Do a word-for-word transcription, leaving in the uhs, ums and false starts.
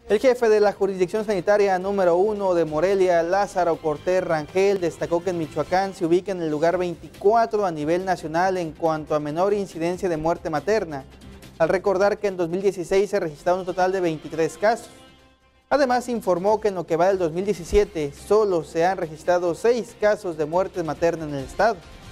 El jefe de la jurisdicción sanitaria número uno de Morelia, Lázaro Cortés Rangel, destacó que en Michoacán se ubica en el lugar veinticuatro a nivel nacional en cuanto a menor incidencia de muerte materna, al recordar que en dos mil dieciséis se registraron un total de veintitrés casos. Además, informó que en lo que va del dos mil diecisiete solo se han registrado seis casos de muerte materna en el estado.